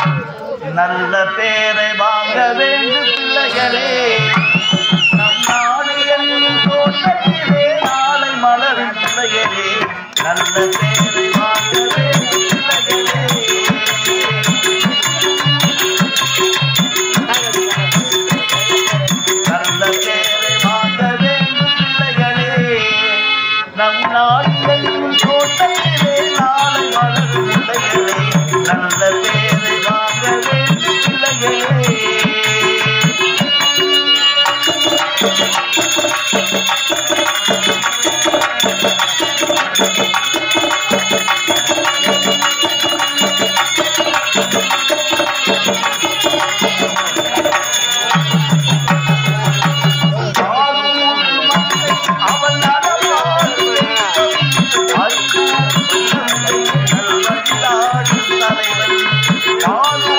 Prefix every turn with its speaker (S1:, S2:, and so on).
S1: நல்ல பேரை வாங்க வேண்டும் பிள்ளைகளே. நம் நாடு என்னும் தோட்டத்திலே நாளை மலரும் பிள்ளைகளே. நல்ல பேரை வாங்க வேண்டும் பிள்ளைகளே. நல்ல பேரை வாங்க வேண்டும் பிள்ளைகளே. நம் நாடு என்னும் தோட்டத்திலே நாளை மலரும் பிள்ளைகளே. நல்ல பேரை வாங்க வேண்டும் பிள்ளைகளே. அவன் தலைவன்